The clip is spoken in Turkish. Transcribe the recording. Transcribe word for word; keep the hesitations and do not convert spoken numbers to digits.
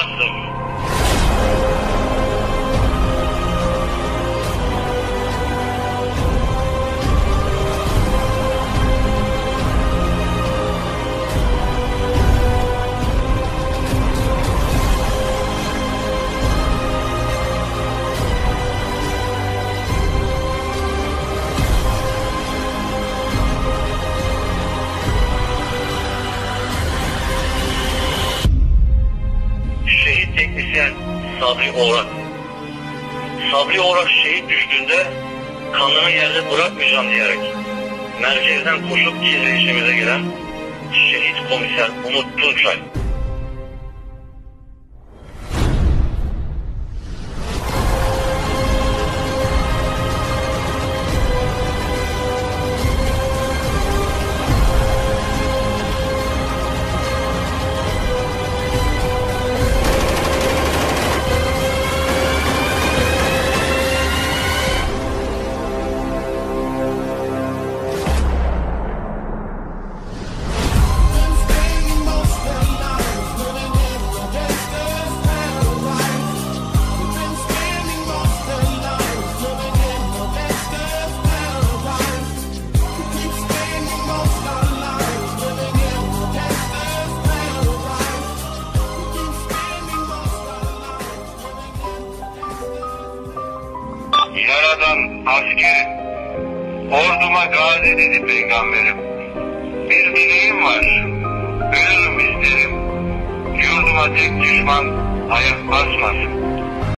bastım. Şehit teknisyen Sabri Oğrak. Sabri Oğrak şehit düştüğünde kanını yerde bırakmayacağım diyerek merkezden koşup izleyişimize giren şehit komiser Umut Tunçay. Yaradan askerim, orduma gazi dedi peygamberim. Bir dileğim var, ölürüm isterim, yurduma tek düşman ayak basmasın.